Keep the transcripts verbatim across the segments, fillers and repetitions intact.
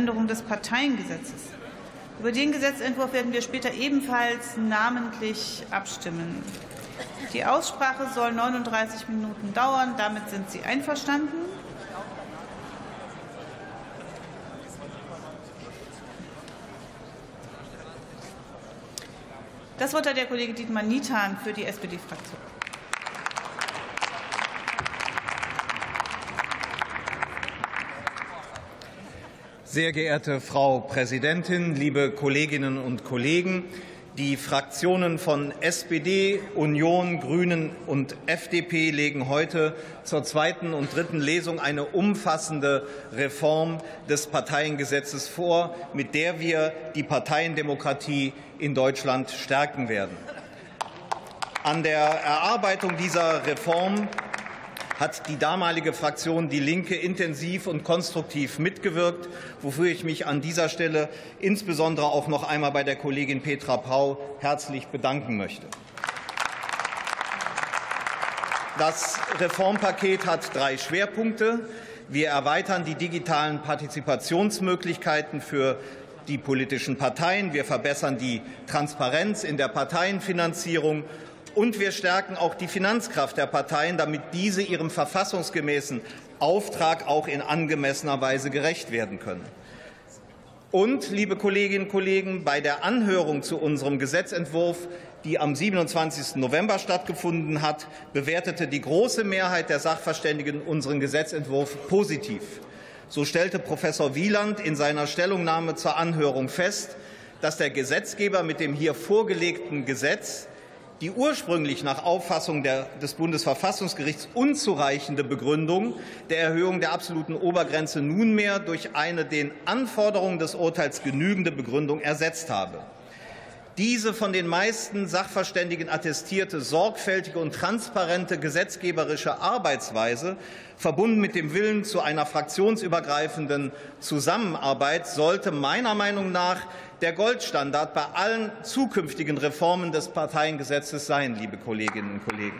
Änderung des Parteiengesetzes. Über den Gesetzentwurf werden wir später ebenfalls namentlich abstimmen. Die Aussprache soll neununddreißig Minuten dauern. Damit sind Sie einverstanden? Das Wort hat der Kollege Dietmar Niethan für die S P D-Fraktion. Sehr geehrte Frau Präsidentin, liebe Kolleginnen und Kollegen! Die Fraktionen von S P D, Union, Grünen und F D P legen heute zur zweiten und dritten Lesung eine umfassende Reform des Parteiengesetzes vor, mit der wir die Parteiendemokratie in Deutschland stärken werden. An der Erarbeitung dieser Reform hat die damalige Fraktion Die Linke intensiv und konstruktiv mitgewirkt, wofür ich mich an dieser Stelle insbesondere auch noch einmal bei der Kollegin Petra Pau herzlich bedanken möchte. Das Reformpaket hat drei Schwerpunkte. Wir erweitern die digitalen Partizipationsmöglichkeiten für die politischen Parteien. Wir verbessern die Transparenz in der Parteienfinanzierung. Und wir stärken auch die Finanzkraft der Parteien, damit diese ihrem verfassungsgemäßen Auftrag auch in angemessener Weise gerecht werden können. Und, liebe Kolleginnen und Kollegen, bei der Anhörung zu unserem Gesetzentwurf, die am siebenundzwanzigsten November stattgefunden hat, bewertete die große Mehrheit der Sachverständigen unseren Gesetzentwurf positiv. So stellte Professor Wieland in seiner Stellungnahme zur Anhörung fest, dass der Gesetzgeber mit dem hier vorgelegten Gesetz die ursprünglich nach Auffassung der, des Bundesverfassungsgerichts unzureichende Begründung der Erhöhung der absoluten Obergrenze nunmehr durch eine den Anforderungen des Urteils genügende Begründung ersetzt habe. Diese von den meisten Sachverständigen attestierte sorgfältige und transparente gesetzgeberische Arbeitsweise, verbunden mit dem Willen zu einer fraktionsübergreifenden Zusammenarbeit, sollte meiner Meinung nach der Goldstandard bei allen zukünftigen Reformen des Parteiengesetzes sein, liebe Kolleginnen und Kollegen.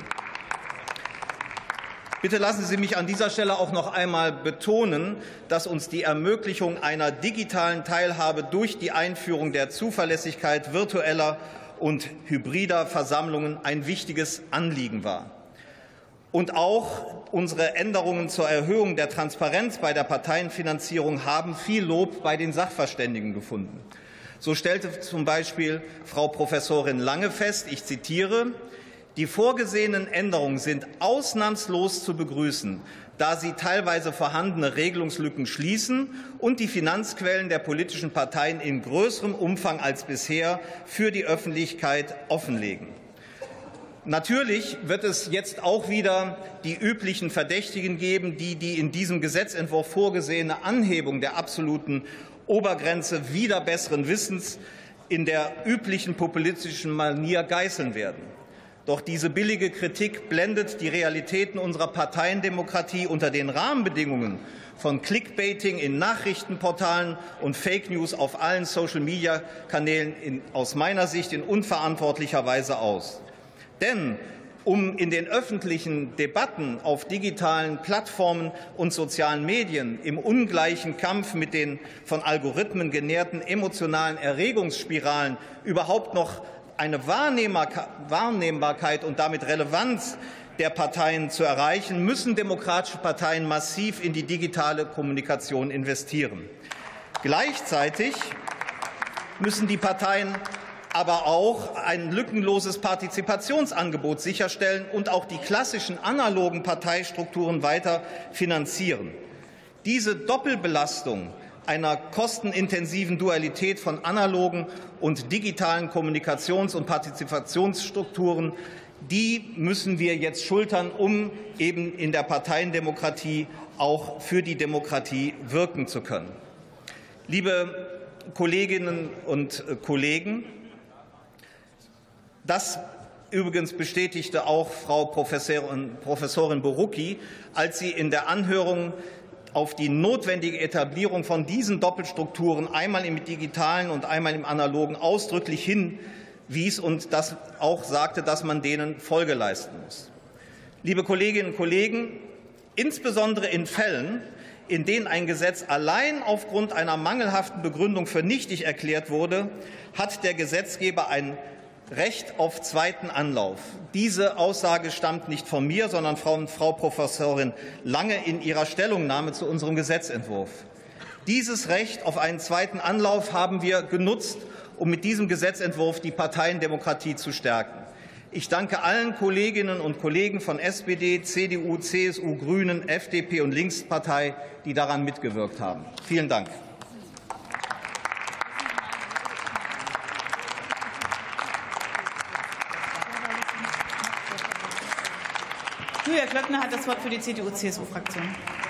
Bitte lassen Sie mich an dieser Stelle auch noch einmal betonen, dass uns die Ermöglichung einer digitalen Teilhabe durch die Einführung der Zuverlässigkeit virtueller und hybrider Versammlungen ein wichtiges Anliegen war. Und auch unsere Änderungen zur Erhöhung der Transparenz bei der Parteienfinanzierung haben viel Lob bei den Sachverständigen gefunden. So stellte zum Beispiel Frau Professorin Lange fest, ich zitiere: Die vorgesehenen Änderungen sind ausnahmslos zu begrüßen, da sie teilweise vorhandene Regelungslücken schließen und die Finanzquellen der politischen Parteien in größerem Umfang als bisher für die Öffentlichkeit offenlegen. Natürlich wird es jetzt auch wieder die üblichen Verdächtigen geben, die die in diesem Gesetzentwurf vorgesehene Anhebung der absoluten Obergrenze wider besseren Wissens in der üblichen populistischen Manier geißeln werden. Doch diese billige Kritik blendet die Realitäten unserer Parteiendemokratie unter den Rahmenbedingungen von Clickbaiting in Nachrichtenportalen und Fake News auf allen Social-Media-Kanälen in, aus meiner Sicht in unverantwortlicher Weise aus. Denn um in den öffentlichen Debatten auf digitalen Plattformen und sozialen Medien im ungleichen Kampf mit den von Algorithmen genährten emotionalen Erregungsspiralen überhaupt noch eine Wahrnehmbarkeit und damit Relevanz der Parteien zu erreichen, müssen demokratische Parteien massiv in die digitale Kommunikation investieren. Gleichzeitig müssen die Parteien aber auch ein lückenloses Partizipationsangebot sicherstellen und auch die klassischen analogen Parteistrukturen weiter finanzieren. Diese Doppelbelastung einer kostenintensiven Dualität von analogen und digitalen Kommunikations- und Partizipationsstrukturen, die müssen wir jetzt schultern, um eben in der Parteiendemokratie auch für die Demokratie wirken zu können. Liebe Kolleginnen und Kollegen, das übrigens bestätigte auch Frau Professorin Borucki, als sie in der Anhörung auf die notwendige Etablierung von diesen Doppelstrukturen einmal im digitalen und einmal im analogen ausdrücklich hinwies und das auch sagte, dass man denen Folge leisten muss. Liebe Kolleginnen und Kollegen, insbesondere in Fällen, in denen ein Gesetz allein aufgrund einer mangelhaften Begründung für nichtig erklärt wurde, hat der Gesetzgeber ein Recht auf zweiten Anlauf. Diese Aussage stammt nicht von mir, sondern von Frau Professorin Lange in ihrer Stellungnahme zu unserem Gesetzentwurf. Dieses Recht auf einen zweiten Anlauf haben wir genutzt, um mit diesem Gesetzentwurf die Parteiendemokratie zu stärken. Ich danke allen Kolleginnen und Kollegen von S P D, C D U, C S U, Grünen, F D P und Linkspartei, die daran mitgewirkt haben. Vielen Dank. Julia Klöckner hat das Wort für die C D U C S U-Fraktion.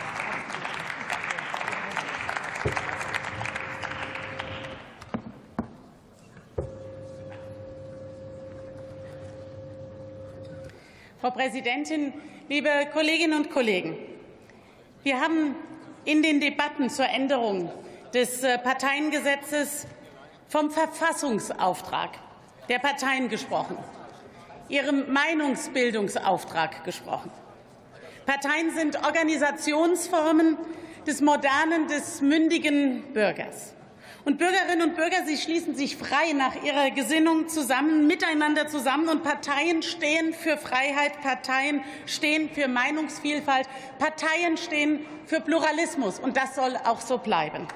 Frau Präsidentin, liebe Kolleginnen und Kollegen! Wir haben in den Debatten zur Änderung des Parteiengesetzes vom Verfassungsauftrag der Parteien gesprochen, ihrem Meinungsbildungsauftrag gesprochen. Parteien sind Organisationsformen des modernen, des mündigen Bürgers. Und Bürgerinnen und Bürger, sie schließen sich frei nach ihrer Gesinnung zusammen, miteinander zusammen. Und Parteien stehen für Freiheit, Parteien stehen für Meinungsvielfalt, Parteien stehen für Pluralismus. Und das soll auch so bleiben.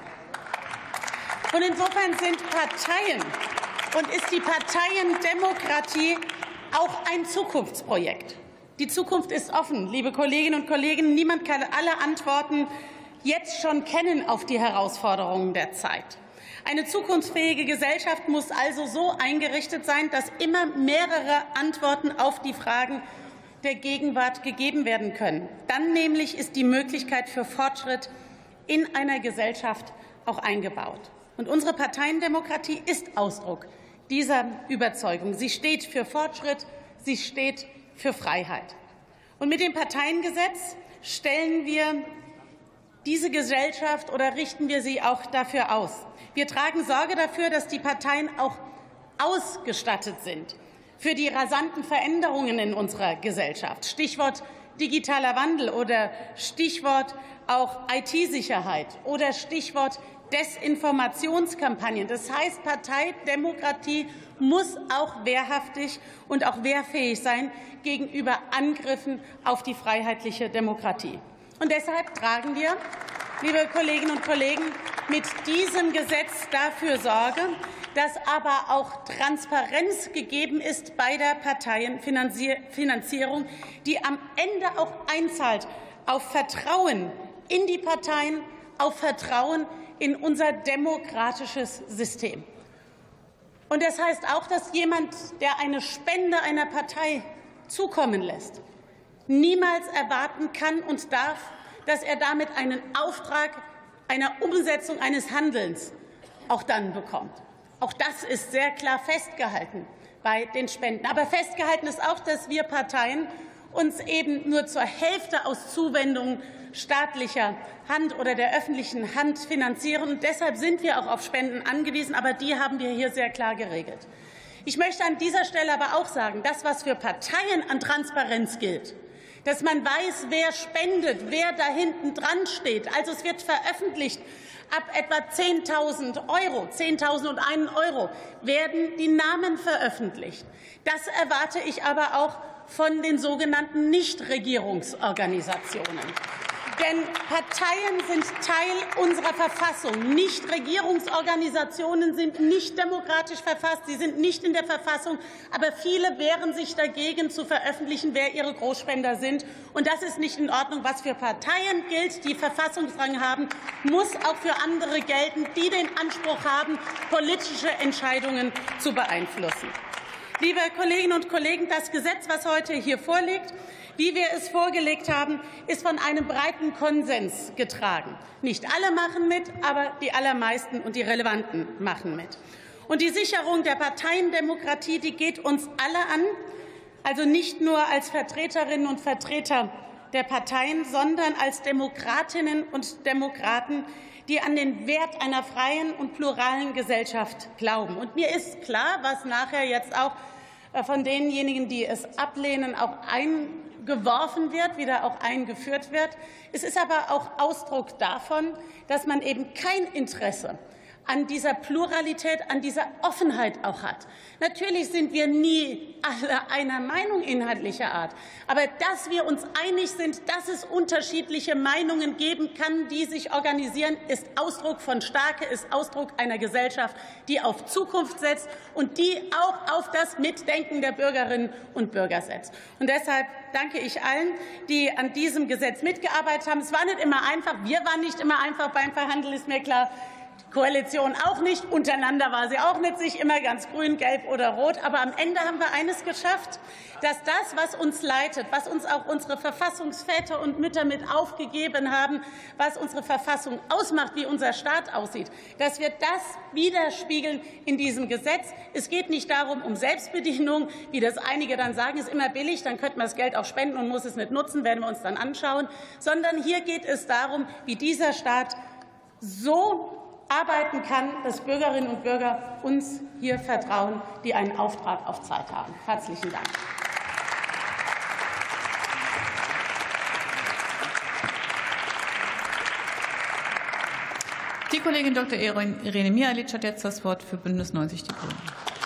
Und insofern sind Parteien und ist die Parteiendemokratie auch ein Zukunftsprojekt. Die Zukunft ist offen, liebe Kolleginnen und Kollegen. Niemand kann alle Antworten jetzt schon kennen auf die Herausforderungen der Zeit. Eine zukunftsfähige Gesellschaft muss also so eingerichtet sein, dass immer mehrere Antworten auf die Fragen der Gegenwart gegeben werden können. Dann nämlich ist die Möglichkeit für Fortschritt in einer Gesellschaft auch eingebaut. Und unsere Parteiendemokratie ist Ausdruck dieser Überzeugung. Sie steht für Fortschritt, sie steht für Freiheit. Und mit dem Parteiengesetz stellen wir diese Gesellschaft oder richten wir sie auch dafür aus. Wir tragen Sorge dafür, dass die Parteien auch ausgestattet sind für die rasanten Veränderungen in unserer Gesellschaft. Stichwort digitaler Wandel oder Stichwort auch I T-Sicherheit oder Stichwort Desinformationskampagnen. Das heißt, Parteidemokratie muss auch wehrhaftig und auch wehrfähig sein gegenüber Angriffen auf die freiheitliche Demokratie. Und deshalb tragen wir, liebe Kolleginnen und Kollegen, mit diesem Gesetz dafür Sorge, dass aber auch Transparenz gegeben ist bei der Parteienfinanzierung, die am Ende auch einzahlt auf Vertrauen in die Parteien, auf Vertrauen in unser demokratisches System. Und das heißt auch, dass jemand, der eine Spende einer Partei zukommen lässt, niemals erwarten kann und darf, dass er damit einen Auftrag einer Umsetzung eines Handelns auch dann bekommt. Auch das ist sehr klar festgehalten bei den Spenden. Aber festgehalten ist auch, dass wir Parteien uns eben nur zur Hälfte aus Zuwendungen staatlicher Hand oder der öffentlichen Hand finanzieren. Und deshalb sind wir auch auf Spenden angewiesen. Aber die haben wir hier sehr klar geregelt. Ich möchte an dieser Stelle aber auch sagen, das, was für Parteien an Transparenz gilt, dass man weiß, wer spendet, wer da hinten dran steht. Also es wird veröffentlicht, ab etwa zehntausend Euro, zehntausendeins Euro werden die Namen veröffentlicht. Das erwarte ich aber auch von den sogenannten Nichtregierungsorganisationen. Denn Parteien sind Teil unserer Verfassung. Nichtregierungsorganisationen sind nicht demokratisch verfasst, sie sind nicht in der Verfassung. Aber viele wehren sich dagegen, zu veröffentlichen, wer ihre Großspender sind. Und das ist nicht in Ordnung. Was für Parteien gilt, die Verfassungsrang haben, muss auch für andere gelten, die den Anspruch haben, politische Entscheidungen zu beeinflussen. Liebe Kolleginnen und Kollegen, das Gesetz, das heute hier vorliegt, wie wir es vorgelegt haben, ist von einem breiten Konsens getragen. Nicht alle machen mit, aber die allermeisten und die Relevanten machen mit. Und die Sicherung der Parteiendemokratie, die geht uns alle an, also nicht nur als Vertreterinnen und Vertreter der Parteien, sondern als Demokratinnen und Demokraten, die an den Wert einer freien und pluralen Gesellschaft glauben. Und mir ist klar, was nachher jetzt auch von denjenigen, die es ablehnen, auch eingebracht geworfen wird, wieder auch eingeführt wird. Es ist aber auch Ausdruck davon, dass man eben kein Interesse an dieser Pluralität, an dieser Offenheit auch hat. Natürlich sind wir nie alle einer Meinung inhaltlicher Art. Aber dass wir uns einig sind, dass es unterschiedliche Meinungen geben kann, die sich organisieren, ist Ausdruck von Stärke, ist Ausdruck einer Gesellschaft, die auf Zukunft setzt und die auch auf das Mitdenken der Bürgerinnen und Bürger setzt. Und deshalb danke ich allen, die an diesem Gesetz mitgearbeitet haben. Es war nicht immer einfach. Wir waren nicht immer einfach beim Verhandeln, ist mir klar. Koalition auch nicht. Untereinander war sie auch nicht sich immer ganz grün, gelb oder rot. Aber am Ende haben wir eines geschafft, dass das, was uns leitet, was uns auch unsere Verfassungsväter und Mütter mit aufgegeben haben, was unsere Verfassung ausmacht, wie unser Staat aussieht, dass wir das widerspiegeln in diesem Gesetz. Es geht nicht darum, um Selbstbedienung, wie das einige dann sagen, ist immer billig, dann könnte man das Geld auch spenden und muss es nicht nutzen, werden wir uns dann anschauen, sondern hier geht es darum, wie dieser Staat so arbeiten kann, dass Bürgerinnen und Bürger uns hier vertrauen, die einen Auftrag auf Zeit haben. Herzlichen Dank. Die Kollegin Doktor Irene Mialic hat jetzt das Wort für Bündnis neunzig Die Grünen.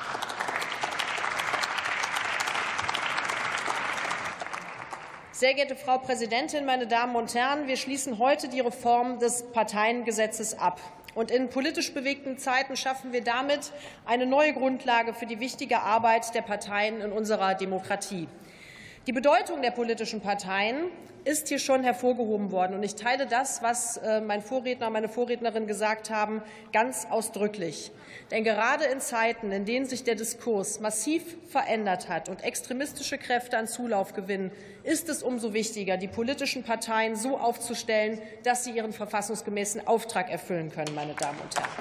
Sehr geehrte Frau Präsidentin, meine Damen und Herren! Wir schließen heute die Reform des Parteiengesetzes ab. Und in politisch bewegten Zeiten schaffen wir damit eine neue Grundlage für die wichtige Arbeit der Parteien in unserer Demokratie. Die Bedeutung der politischen Parteien ist hier schon hervorgehoben worden. Und ich teile das, was mein Vorredner, meine Vorrednerin gesagt haben, ganz ausdrücklich. Denn gerade in Zeiten, in denen sich der Diskurs massiv verändert hat und extremistische Kräfte an Zulauf gewinnen, ist es umso wichtiger, die politischen Parteien so aufzustellen, dass sie ihren verfassungsgemäßen Auftrag erfüllen können, meine Damen und Herren.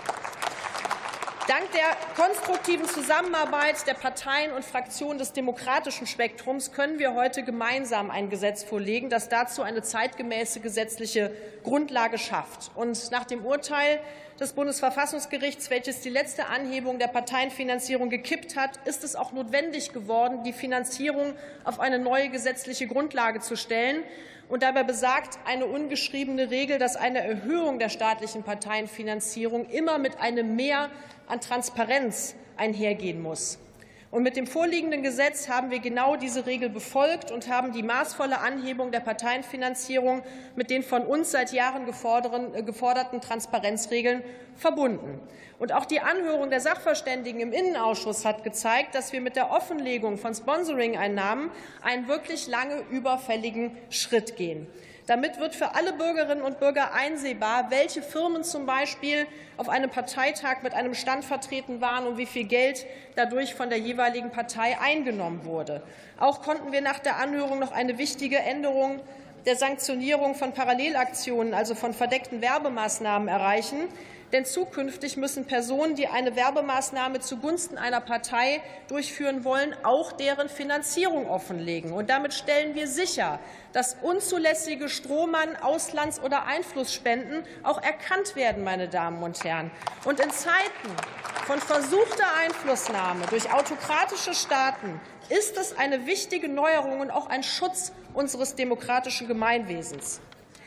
Dank der konstruktiven Zusammenarbeit der Parteien und Fraktionen des demokratischen Spektrums können wir heute gemeinsam ein Gesetz vorlegen, das dazu eine zeitgemäße gesetzliche Grundlage schafft. Und nach dem Urteil des Bundesverfassungsgerichts, welches die letzte Anhebung der Parteienfinanzierung gekippt hat, ist es auch notwendig geworden, die Finanzierung auf eine neue gesetzliche Grundlage zu stellen. Und dabei besagt eine ungeschriebene Regel, dass eine Erhöhung der staatlichen Parteienfinanzierung immer mit einem Mehr an Transparenz einhergehen muss. Und mit dem vorliegenden Gesetz haben wir genau diese Regel befolgt und haben die maßvolle Anhebung der Parteienfinanzierung mit den von uns seit Jahren geforderten Transparenzregeln verbunden. Und auch die Anhörung der Sachverständigen im Innenausschuss hat gezeigt, dass wir mit der Offenlegung von Sponsoring-Einnahmen einen wirklich lange überfälligen Schritt gehen. Damit wird für alle Bürgerinnen und Bürger einsehbar, welche Firmen zum Beispiel auf einem Parteitag mit einem Stand vertreten waren und wie viel Geld dadurch von der jeweiligen Partei eingenommen wurde. Auch konnten wir nach der Anhörung noch eine wichtige Änderung der Sanktionierung von Parallelaktionen, also von verdeckten Werbemaßnahmen, erreichen. Denn zukünftig müssen Personen, die eine Werbemaßnahme zugunsten einer Partei durchführen wollen, auch deren Finanzierung offenlegen. Und damit stellen wir sicher, dass unzulässige Strohmann-, Auslands- oder Einflussspenden auch erkannt werden, meine Damen und Herren. Und in Zeiten von versuchter Einflussnahme durch autokratische Staaten ist es eine wichtige Neuerung und auch ein Schutz unseres demokratischen Gemeinwesens.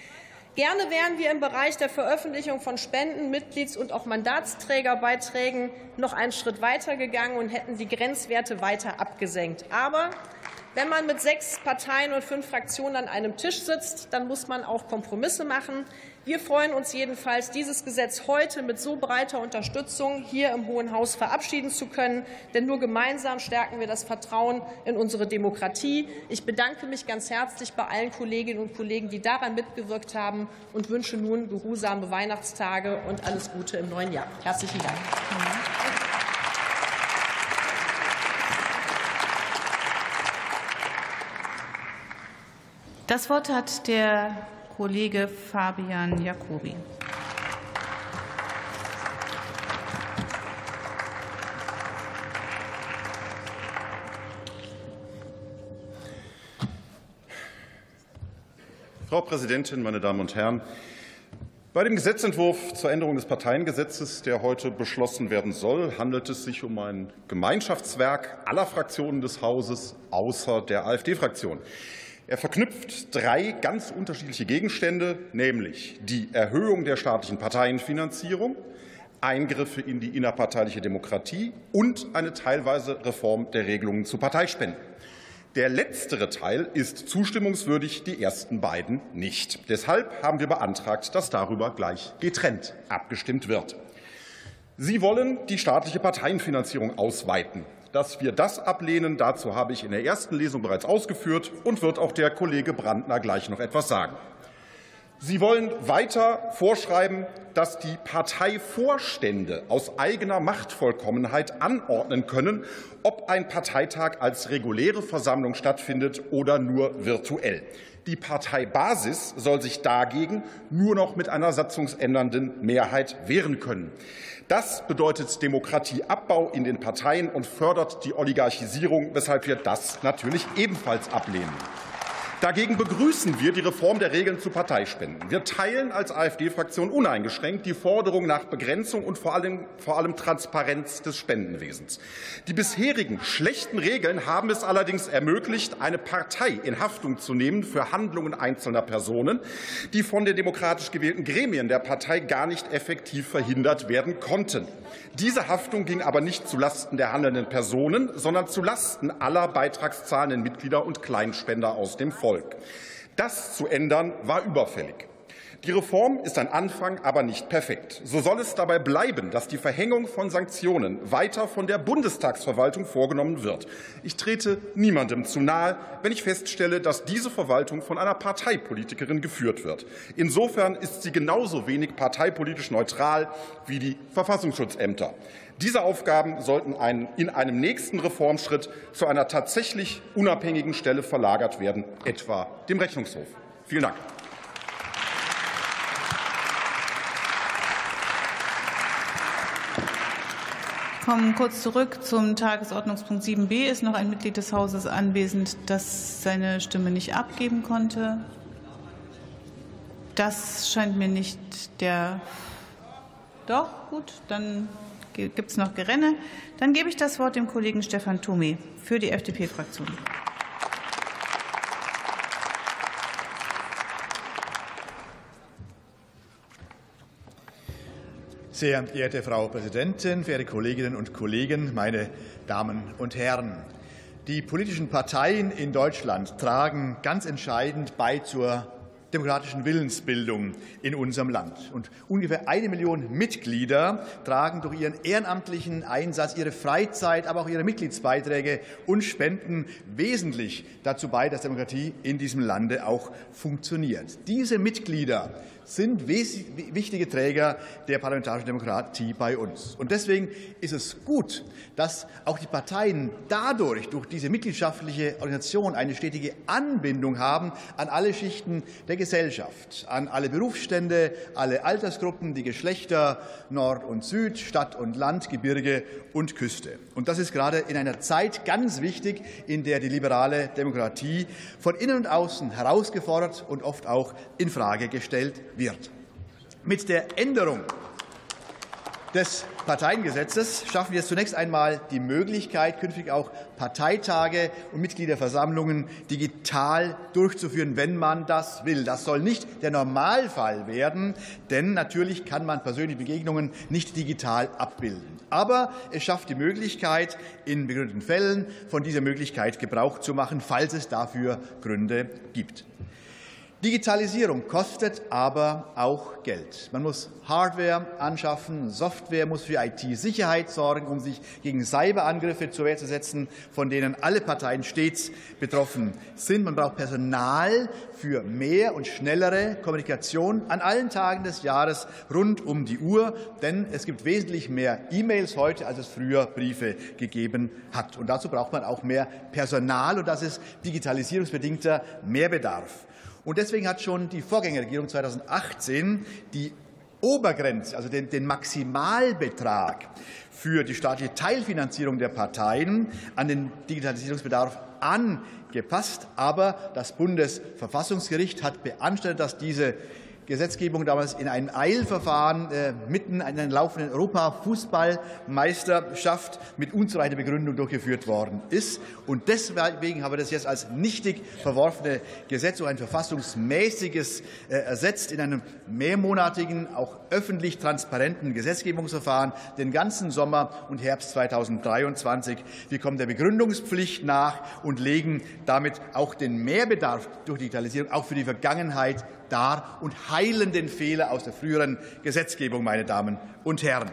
Gerne wären wir im Bereich der Veröffentlichung von Spenden-, Mitglieds- und auch Mandatsträgerbeiträgen noch einen Schritt weiter gegangen und hätten die Grenzwerte weiter abgesenkt. Aber wenn man mit sechs Parteien und fünf Fraktionen an einem Tisch sitzt, dann muss man auch Kompromisse machen. Wir freuen uns jedenfalls, dieses Gesetz heute mit so breiter Unterstützung hier im Hohen Haus verabschieden zu können. Denn nur gemeinsam stärken wir das Vertrauen in unsere Demokratie. Ich bedanke mich ganz herzlich bei allen Kolleginnen und Kollegen, die daran mitgewirkt haben, und wünsche nun geruhsame Weihnachtstage und alles Gute im neuen Jahr. Herzlichen Dank. Das Wort hat der Kollege Fabian Jacobi. Frau Präsidentin, meine Damen und Herren! Bei dem Gesetzentwurf zur Änderung des Parteiengesetzes, der heute beschlossen werden soll, handelt es sich um ein Gemeinschaftswerk aller Fraktionen des Hauses außer der AfD-Fraktion. Er verknüpft drei ganz unterschiedliche Gegenstände, nämlich die Erhöhung der staatlichen Parteienfinanzierung, Eingriffe in die innerparteiliche Demokratie und eine teilweise Reform der Regelungen zu Parteispenden. Der letztere Teil ist zustimmungswürdig, die ersten beiden nicht. Deshalb haben wir beantragt, dass darüber gleich getrennt abgestimmt wird. Sie wollen die staatliche Parteienfinanzierung ausweiten. Dass wir das ablehnen, dazu habe ich in der ersten Lesung bereits ausgeführt und wird auch der Kollege Brandner gleich noch etwas sagen. Sie wollen weiter vorschreiben, dass die Parteivorstände aus eigener Machtvollkommenheit anordnen können, ob ein Parteitag als reguläre Versammlung stattfindet oder nur virtuell. Die Parteibasis soll sich dagegen nur noch mit einer satzungsändernden Mehrheit wehren können. Das bedeutet Demokratieabbau in den Parteien und fördert die Oligarchisierung, weshalb wir das natürlich ebenfalls ablehnen. Dagegen begrüßen wir die Reform der Regeln zu Parteispenden. Wir teilen als AfD-Fraktion uneingeschränkt die Forderung nach Begrenzung und vor allem, vor allem Transparenz des Spendenwesens. Die bisherigen schlechten Regeln haben es allerdings ermöglicht, eine Partei in Haftung zu nehmen für Handlungen einzelner Personen, die von den demokratisch gewählten Gremien der Partei gar nicht effektiv verhindert werden konnten. Diese Haftung ging aber nicht zulasten der handelnden Personen, sondern zulasten aller beitragszahlenden Mitglieder und Kleinspender aus dem Volk. Das zu ändern, war überfällig. Die Reform ist ein Anfang, aber nicht perfekt. So soll es dabei bleiben, dass die Verhängung von Sanktionen weiter von der Bundestagsverwaltung vorgenommen wird. Ich trete niemandem zu nahe, wenn ich feststelle, dass diese Verwaltung von einer Parteipolitikerin geführt wird. Insofern ist sie genauso wenig parteipolitisch neutral wie die Verfassungsschutzämter. Diese Aufgaben sollten in einem nächsten Reformschritt zu einer tatsächlich unabhängigen Stelle verlagert werden, etwa dem Rechnungshof. Vielen Dank. Wir kommen kurz zurück zum Tagesordnungspunkt sieben b. Ist noch ein Mitglied des Hauses anwesend, das seine Stimme nicht abgeben konnte? Das scheint mir nicht der. Doch, gut, dann gibt es noch Gerenne. Dann gebe ich das Wort dem Kollegen Stefan Thome für die F D P-Fraktion. Sehr geehrte Frau Präsidentin, verehrte Kolleginnen und Kollegen, meine Damen und Herren! Die politischen Parteien in Deutschland tragen ganz entscheidend bei zur demokratischen Willensbildung in unserem Land. Und ungefähr eine Million Mitglieder tragen durch ihren ehrenamtlichen Einsatz, ihre Freizeit, aber auch ihre Mitgliedsbeiträge und Spenden wesentlich dazu bei, dass Demokratie in diesem Lande auch funktioniert. Diese Mitglieder sind wichtige Träger der parlamentarischen Demokratie bei uns. Und deswegen ist es gut, dass auch die Parteien dadurch, durch diese mitgliedschaftliche Organisation, eine stetige Anbindung haben an alle Schichten der Gesellschaft, an alle Berufsstände, alle Altersgruppen, die Geschlechter, Nord und Süd, Stadt und Land, Gebirge und Küste. Und das ist gerade in einer Zeit ganz wichtig, in der die liberale Demokratie von innen und außen herausgefordert und oft auch in Frage gestellt wird. Mit der Änderung des Parteiengesetzes schaffen wir jetzt zunächst einmal die Möglichkeit, künftig auch Parteitage und Mitgliederversammlungen digital durchzuführen, wenn man das will. Das soll nicht der Normalfall werden, denn natürlich kann man persönliche Begegnungen nicht digital abbilden. Aber es schafft die Möglichkeit, in begründeten Fällen von dieser Möglichkeit Gebrauch zu machen, falls es dafür Gründe gibt. Digitalisierung kostet aber auch Geld. Man muss Hardware anschaffen, Software muss für I T-Sicherheit sorgen, um sich gegen Cyberangriffe zur Wehr zu setzen, von denen alle Parteien stets betroffen sind. Man braucht Personal für mehr und schnellere Kommunikation an allen Tagen des Jahres rund um die Uhr, denn es gibt wesentlich mehr E-Mails heute, als es früher Briefe gegeben hat. Und dazu braucht man auch mehr Personal, und das ist digitalisierungsbedingter Mehrbedarf. Und deswegen hat schon die Vorgängerregierung zweitausendachtzehn die Obergrenze, also den, den Maximalbetrag für die staatliche Teilfinanzierung der Parteien an den Digitalisierungsbedarf angepasst. Aber das Bundesverfassungsgericht hat beanstandet, dass diese Gesetzgebung damals in einem Eilverfahren äh, mitten in einer laufenden Europa-Fußballmeisterschaft mit unzureichender Begründung durchgeführt worden ist. Und deswegen haben wir das jetzt als nichtig verworfene Gesetz durch ein verfassungsmäßiges äh, ersetzt in einem mehrmonatigen, auch öffentlich transparenten Gesetzgebungsverfahren den ganzen Sommer und Herbst zweitausenddreiundzwanzig. Wir kommen der Begründungspflicht nach und legen damit auch den Mehrbedarf durch Digitalisierung auch für die Vergangenheit dar und heilen den Fehler aus der früheren Gesetzgebung, meine Damen und Herren.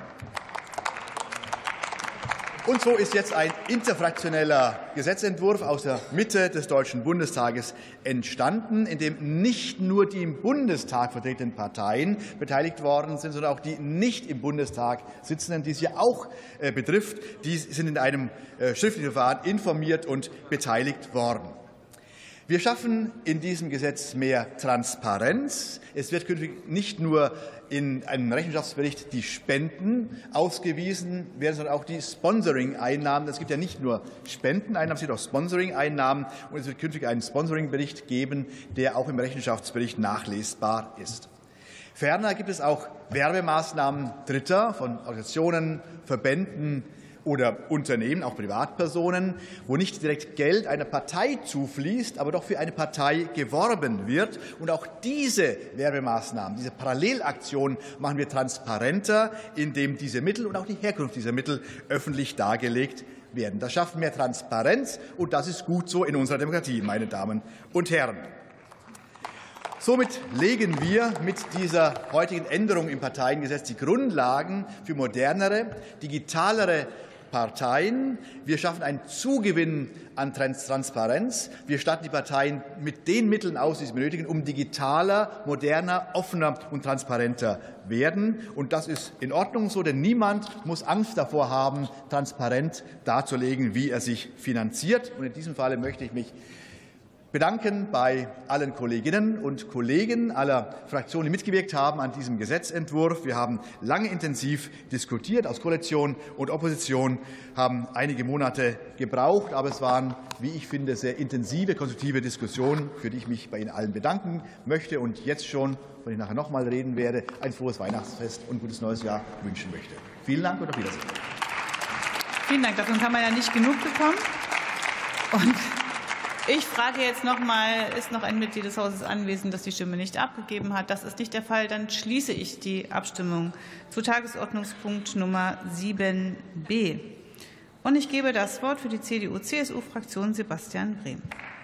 Und so ist jetzt ein interfraktioneller Gesetzentwurf aus der Mitte des Deutschen Bundestages entstanden, in dem nicht nur die im Bundestag vertretenen Parteien beteiligt worden sind, sondern auch die nicht im Bundestag sitzenden, die es ja auch betrifft. Die sind in einem schriftlichen Verfahren informiert und beteiligt worden. Wir schaffen in diesem Gesetz mehr Transparenz. Es wird künftig nicht nur in einem Rechenschaftsbericht die Spenden ausgewiesen werden, sondern auch die Sponsoring-Einnahmen. Es gibt ja nicht nur Spendeneinnahmen, es gibt auch Sponsoring-Einnahmen. Und es wird künftig einen Sponsoring-Bericht geben, der auch im Rechenschaftsbericht nachlesbar ist. Ferner gibt es auch Werbemaßnahmen Dritter von Organisationen, Verbänden oder Unternehmen, auch Privatpersonen, wo nicht direkt Geld einer Partei zufließt, aber doch für eine Partei geworben wird. Und auch diese Werbemaßnahmen, diese Parallelaktionen machen wir transparenter, indem diese Mittel und auch die Herkunft dieser Mittel öffentlich dargelegt werden. Das schafft mehr Transparenz, und das ist gut so in unserer Demokratie, meine Damen und Herren. Somit legen wir mit dieser heutigen Änderung im Parteiengesetz die Grundlagen für modernere, digitalere Parteien. Wir schaffen einen Zugewinn an Transparenz. Wir statten die Parteien mit den Mitteln aus, die sie benötigen, um digitaler, moderner, offener und transparenter werden. Und das ist in Ordnung so, denn niemand muss Angst davor haben, transparent darzulegen, wie er sich finanziert. Und in diesem Falle möchte ich mich bedanken bei allen Kolleginnen und Kollegen aller Fraktionen, die mitgewirkt haben an diesem Gesetzentwurf. Wir haben lange intensiv diskutiert, aus Koalition und Opposition, haben einige Monate gebraucht, aber es waren, wie ich finde, sehr intensive, konstruktive Diskussionen, für die ich mich bei Ihnen allen bedanken möchte und jetzt schon, wenn ich nachher noch mal reden werde, ein frohes Weihnachtsfest und ein gutes neues Jahr wünschen möchte. Vielen Dank und auf Wiedersehen. Vielen Dank. Davon haben wir ja nicht genug bekommen. Und ich frage jetzt noch mal, ist noch ein Mitglied des Hauses anwesend, das die Stimme nicht abgegeben hat? Das ist nicht der Fall. Dann schließe ich die Abstimmung zu Tagesordnungspunkt Nummer sieben b. Und ich gebe das Wort für die C D U C S U-Fraktion Sebastian Brehm.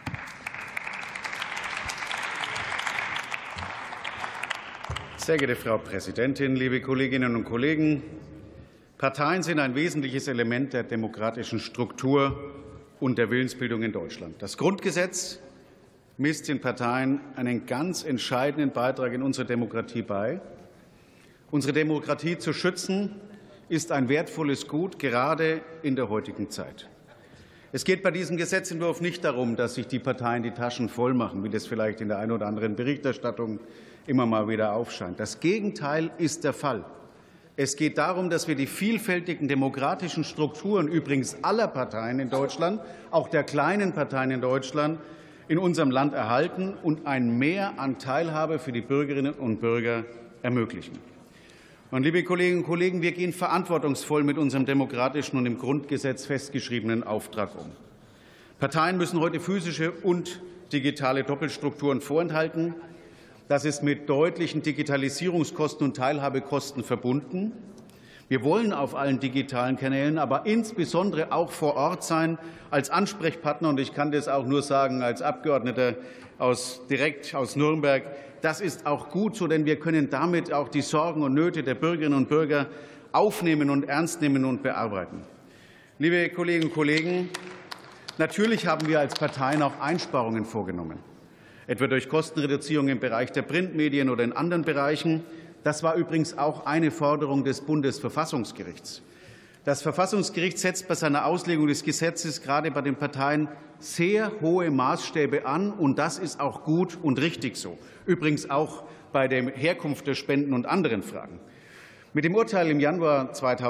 Sehr geehrte Frau Präsidentin, liebe Kolleginnen und Kollegen! Parteien sind ein wesentliches Element der demokratischen Struktur und der Willensbildung in Deutschland. Das Grundgesetz misst den Parteien einen ganz entscheidenden Beitrag in unserer Demokratie bei. Unsere Demokratie zu schützen, ist ein wertvolles Gut, gerade in der heutigen Zeit. Es geht bei diesem Gesetzentwurf nicht darum, dass sich die Parteien die Taschen voll machen, wie das vielleicht in der einen oder anderen Berichterstattung immer mal wieder aufscheint. Das Gegenteil ist der Fall. Es geht darum, dass wir die vielfältigen demokratischen Strukturen übrigens aller Parteien in Deutschland, auch der kleinen Parteien in Deutschland, in unserem Land erhalten und ein Mehr an Teilhabe für die Bürgerinnen und Bürger ermöglichen. Und, liebe Kolleginnen und Kollegen, wir gehen verantwortungsvoll mit unserem demokratischen und im Grundgesetz festgeschriebenen Auftrag um. Parteien müssen heute physische und digitale Doppelstrukturen vorenthalten. Das ist mit deutlichen Digitalisierungskosten und Teilhabekosten verbunden. Wir wollen auf allen digitalen Kanälen, aber insbesondere auch vor Ort sein als Ansprechpartner. Und ich kann das auch nur sagen als Abgeordneter aus, direkt aus Nürnberg. Das ist auch gut so, denn wir können damit auch die Sorgen und Nöte der Bürgerinnen und Bürger aufnehmen und ernst nehmen und bearbeiten. Liebe Kolleginnen und Kollegen, natürlich haben wir als Parteien auch Einsparungen vorgenommen, etwa durch Kostenreduzierung im Bereich der Printmedien oder in anderen Bereichen. Das war übrigens auch eine Forderung des Bundesverfassungsgerichts. Das Verfassungsgericht setzt bei seiner Auslegung des Gesetzes gerade bei den Parteien sehr hohe Maßstäbe an, und das ist auch gut und richtig so. Übrigens auch bei der Herkunft der Spenden und anderen Fragen. Mit dem Urteil im Januar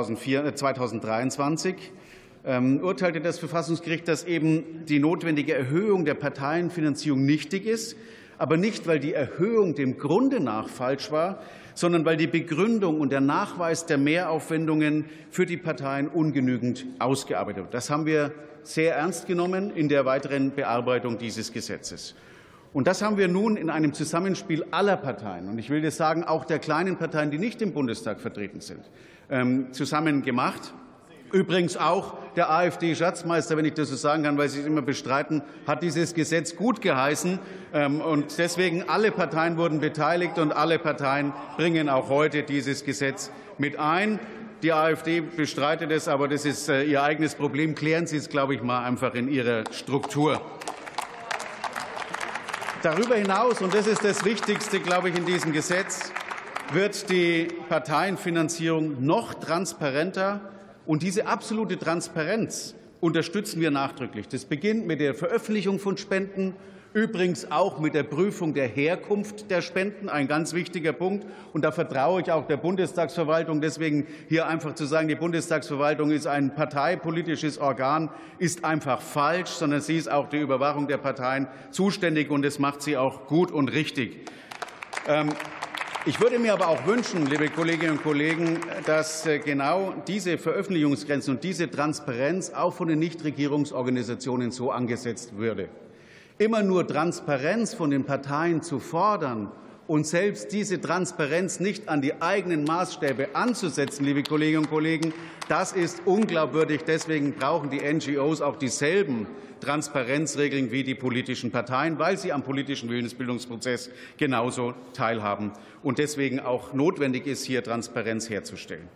zweitausenddreiundzwanzig ähm, urteilte das Verfassungsgericht, dass eben die notwendige Erhöhung der Parteienfinanzierung nichtig ist, aber nicht, weil die Erhöhung dem Grunde nach falsch war, sondern weil die Begründung und der Nachweis der Mehraufwendungen für die Parteien ungenügend ausgearbeitet wird. Das haben wir sehr ernst genommen in der weiteren Bearbeitung dieses Gesetzes. Und das haben wir nun in einem Zusammenspiel aller Parteien, und ich will das sagen, auch der kleinen Parteien, die nicht im Bundestag vertreten sind, zusammen gemacht. Übrigens auch der AfD-Schatzmeister, wenn ich das so sagen kann, weil Sie es immer bestreiten, hat dieses Gesetz gut geheißen. Und deswegen alle Parteien wurden beteiligt, und alle Parteien bringen auch heute dieses Gesetz mit ein. Die AfD bestreitet es, aber das ist ihr eigenes Problem. Klären Sie es, glaube ich, mal einfach in Ihrer Struktur. Darüber hinaus, und das ist das Wichtigste, glaube ich, in diesem Gesetz, wird die Parteienfinanzierung noch transparenter. Und diese absolute Transparenz unterstützen wir nachdrücklich. Das beginnt mit der Veröffentlichung von Spenden, übrigens auch mit der Prüfung der Herkunft der Spenden, ein ganz wichtiger Punkt. Und da vertraue ich auch der Bundestagsverwaltung. Deswegen hier einfach zu sagen, die Bundestagsverwaltung ist ein parteipolitisches Organ, ist einfach falsch, sondern sie ist auch die Überwachung der Parteien zuständig, und das macht sie auch gut und richtig. Ich würde mir aber auch wünschen, liebe Kolleginnen und Kollegen, dass genau diese Veröffentlichungsgrenzen und diese Transparenz auch von den Nichtregierungsorganisationen so angesetzt würde. Immer nur Transparenz von den Parteien zu fordern und selbst diese Transparenz nicht an die eigenen Maßstäbe anzusetzen, liebe Kolleginnen und Kollegen, das ist unglaubwürdig. Deswegen brauchen die N G Os auch dieselben Transparenzregeln wie die politischen Parteien, weil sie am politischen Willensbildungsprozess genauso teilhaben und deswegen auch notwendig ist, hier Transparenz herzustellen.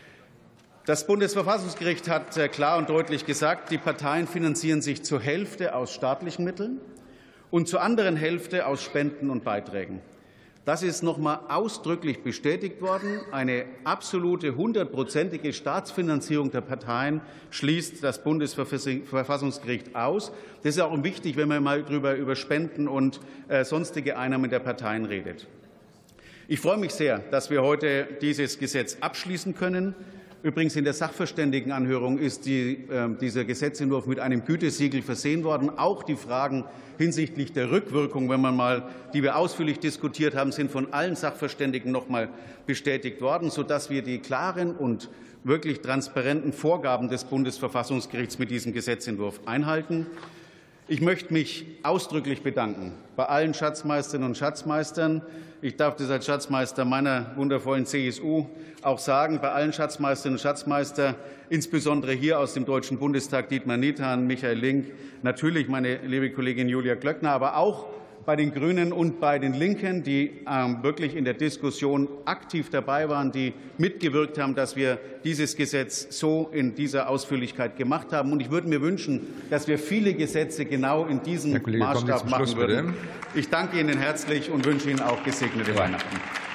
Das Bundesverfassungsgericht hat klar und deutlich gesagt, die Parteien finanzieren sich zur Hälfte aus staatlichen Mitteln und zur anderen Hälfte aus Spenden und Beiträgen. Das ist noch einmal ausdrücklich bestätigt worden. Eine absolute hundertprozentige Staatsfinanzierung der Parteien schließt das Bundesverfassungsgericht aus. Das ist auch wichtig, wenn man mal über Spenden und sonstige Einnahmen der Parteien redet. Ich freue mich sehr, dass wir heute dieses Gesetz abschließen können. Übrigens in der Sachverständigenanhörung ist die, äh, dieser Gesetzentwurf mit einem Gütesiegel versehen worden. Auch die Fragen hinsichtlich der Rückwirkung, wenn man mal, die wir ausführlich diskutiert haben, sind von allen Sachverständigen noch mal bestätigt worden, sodass wir die klaren und wirklich transparenten Vorgaben des Bundesverfassungsgerichts mit diesem Gesetzentwurf einhalten. Ich möchte mich ausdrücklich bedanken bei allen Schatzmeisterinnen und Schatzmeistern. Ich darf das als Schatzmeister meiner wundervollen C S U auch sagen, bei allen Schatzmeisterinnen und Schatzmeistern, insbesondere hier aus dem Deutschen Bundestag, Dietmar Niethan, Michael Link, natürlich meine liebe Kollegin Julia Klöckner, aber auch bei den Grünen und bei den Linken, die wirklich in der Diskussion aktiv dabei waren, die mitgewirkt haben, dass wir dieses Gesetz so in dieser Ausführlichkeit gemacht haben. Und ich würde mir wünschen, dass wir viele Gesetze genau in diesem Maßstab machen würden. Ich danke Ihnen herzlich und wünsche Ihnen auch gesegnete ja. Weihnachten.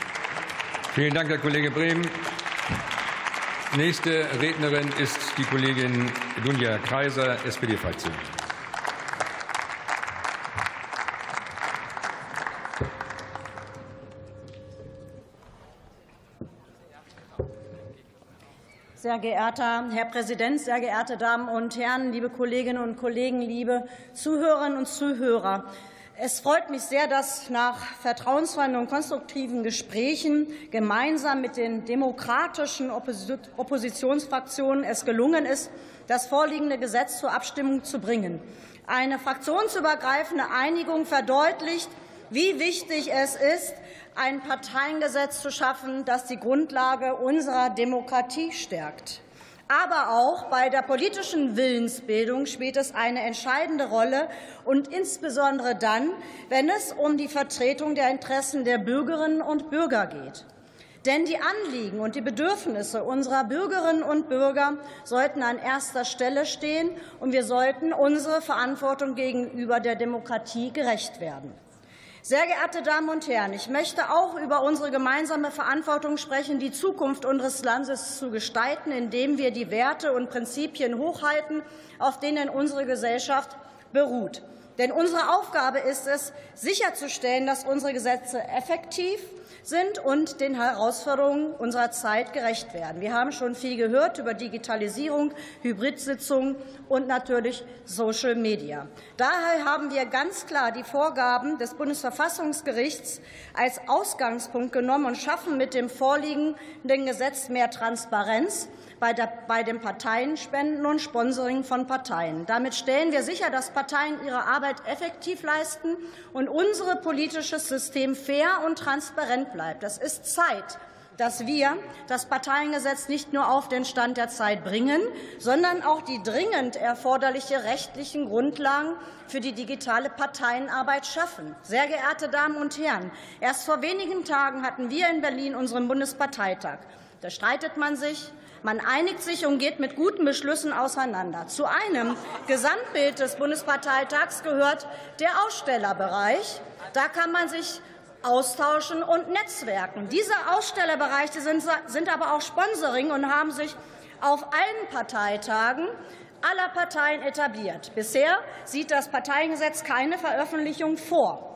Vielen Dank, Herr Kollege Brehm. Nächste Rednerin ist die Kollegin Dunja Kaiser, S P D-Fraktion. Sehr geehrter Herr Präsident, sehr geehrte Damen und Herren, liebe Kolleginnen und Kollegen, liebe Zuhörerinnen und Zuhörer! Es freut mich sehr, dass nach vertrauensvollen und konstruktiven Gesprächen gemeinsam mit den demokratischen Oppositionsfraktionen es gelungen ist, das vorliegende Gesetz zur Abstimmung zu bringen. Eine fraktionsübergreifende Einigung verdeutlicht, wie wichtig es ist, ein Parteiengesetz zu schaffen, das die Grundlage unserer Demokratie stärkt. Aber auch bei der politischen Willensbildung spielt es eine entscheidende Rolle, und insbesondere dann, wenn es um die Vertretung der Interessen der Bürgerinnen und Bürger geht. Denn die Anliegen und die Bedürfnisse unserer Bürgerinnen und Bürger sollten an erster Stelle stehen, und wir sollten unserer Verantwortung gegenüber der Demokratie gerecht werden. Sehr geehrte Damen und Herren, ich möchte auch über unsere gemeinsame Verantwortung sprechen, die Zukunft unseres Landes zu gestalten, indem wir die Werte und Prinzipien hochhalten, auf denen unsere Gesellschaft beruht. Denn unsere Aufgabe ist es, sicherzustellen, dass unsere Gesetze effektiv sind und den Herausforderungen unserer Zeit gerecht werden. Wir haben schon viel gehört über Digitalisierung, Hybridsitzungen und natürlich Social Media. Daher haben wir ganz klar die Vorgaben des Bundesverfassungsgerichts als Ausgangspunkt genommen und schaffen mit dem vorliegenden Gesetz mehr Transparenz bei, der, bei den Parteienspenden und Sponsoring von Parteien. Damit stellen wir sicher, dass Parteien ihre Arbeit effektiv leisten und unser politisches System fair und transparent bleibt. Es ist Zeit, dass wir das Parteiengesetz nicht nur auf den Stand der Zeit bringen, sondern auch die dringend erforderlichen rechtlichen Grundlagen für die digitale Parteienarbeit schaffen. Sehr geehrte Damen und Herren, erst vor wenigen Tagen hatten wir in Berlin unseren Bundesparteitag. Da streitet man sich, man einigt sich und geht mit guten Beschlüssen auseinander. Zu einem Gesamtbild des Bundesparteitags gehört der Ausstellerbereich. Da kann man sich austauschen und netzwerken. Diese Ausstellerbereiche sind, sind aber auch Sponsoring und haben sich auf allen Parteitagen aller Parteien etabliert. Bisher sieht das Parteiengesetz keine Veröffentlichung vor.